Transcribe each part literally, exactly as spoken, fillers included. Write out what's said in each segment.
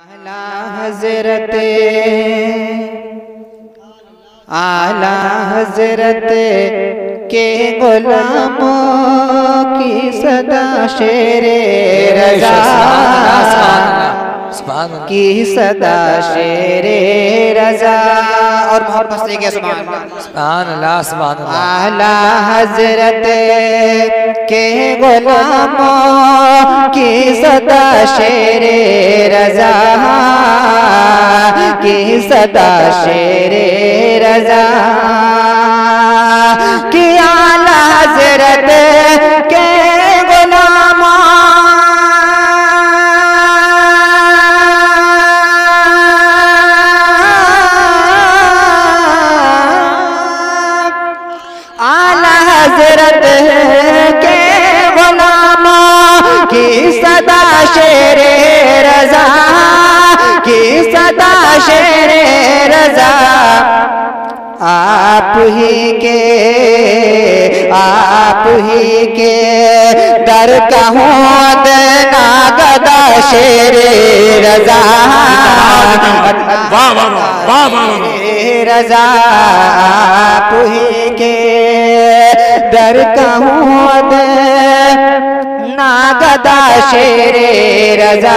आला हजरत आला हजरत के गुलामों की सदा शेरे रज़ा की सदा शेरे रज़ा। और मोहब्बत से क्या सुभान अल्लाह सुभान अल्लाह। आला हजरत के गुलामों की सदा शेरे रज़ा की सदा शेरे रज़ा कि आला हजरत के गुलामों आला हजरत के गुलामों की सदा शेरे रज़ा की सदा शेरे रज़ा। आप ही के आप ही के दर का हूँ देना गदा शेरे रज़ा रज़ा। आप ही के दर का हूँ देना गदा शेरे रज़ा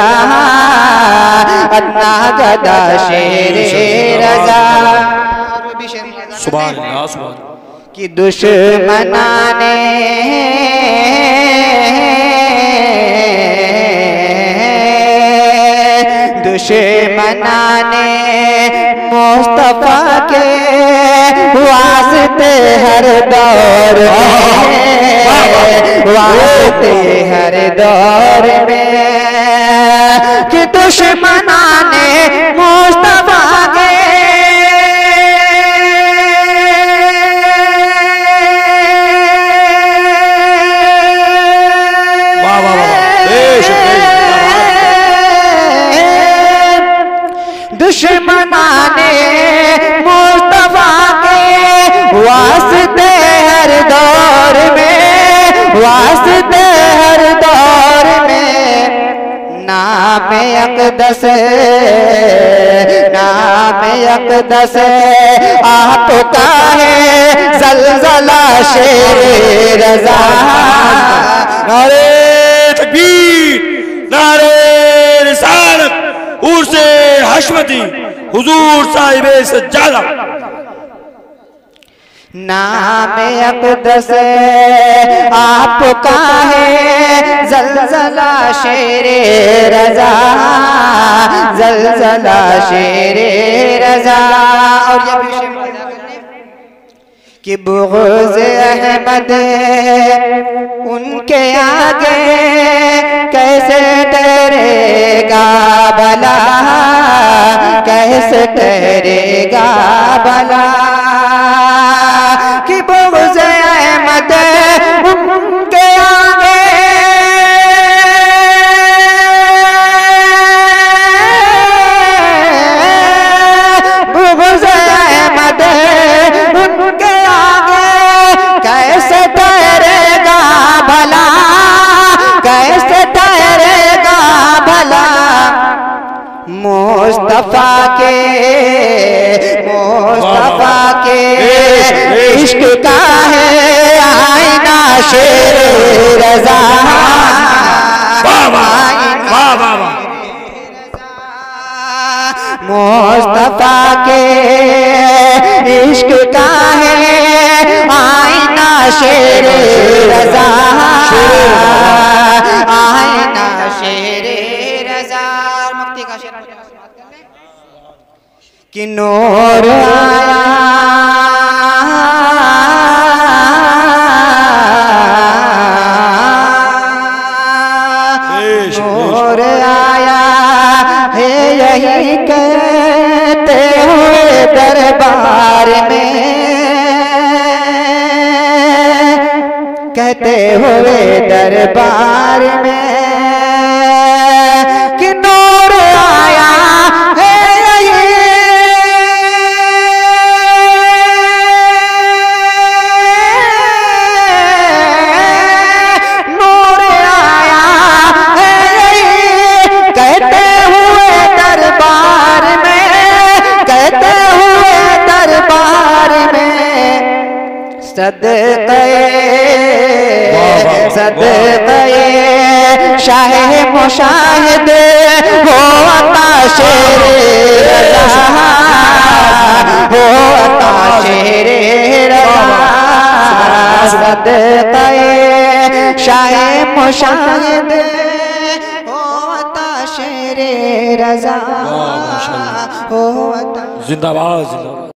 अदना गदा शेरे रज़ा। सुभान अल्लाह सुभान। कि दुश्मना ने दुश्मना ने मुस्तफा के वास्ते हर दौर में वास्ते हर दौर में कि दुश्मना ने मुस्तफा के दुश्मना ने मुस्तफा के वास्ते हर दौर में वास्ते हर दौर में नाम अक़दस नाम अक़दस आपका है ज़लज़ला शेरे रज़ा। नारे तकबीर नारे रिसालत उर्से हशमती हुजूर साहिब सज्जादा। नाम अक़दस आपका है ज़लज़ला शेरे रज़ा ज़लज़ला शेरे रज़ा। और ये भी कि बुग़्ज़ अहमद उनके आगे कैसे डरेगा भला कैसे डरेगा भला कि बुग़्ज़ अहमद उनके आगे बुग़्ज़ अहमद उनके कैसे ठहरेगा भला कैसे ठहरेगा भला। मुस्तफा के मुस्तफा के इश्क का है आईना शेरे रज़ा मुस्तफा के इश्क का है आईना शेरे रज़ा आईना शेरे रज़ा। मुक्ति का शेर कि नूर आया नूर आया है यही कहते हुए दरबार में कहते हुए दरबार में कि नूर आया है नूर आया है कहते हुए दर सदक़े सदक़े शाह मुशाहिद हो अता शेरे रज़ा हो अता शेरे रज़ा सदक़े शाह मुशाहिद हो अता शेरे रज़ा हो अता जिंदाबाद जिंदाबाद।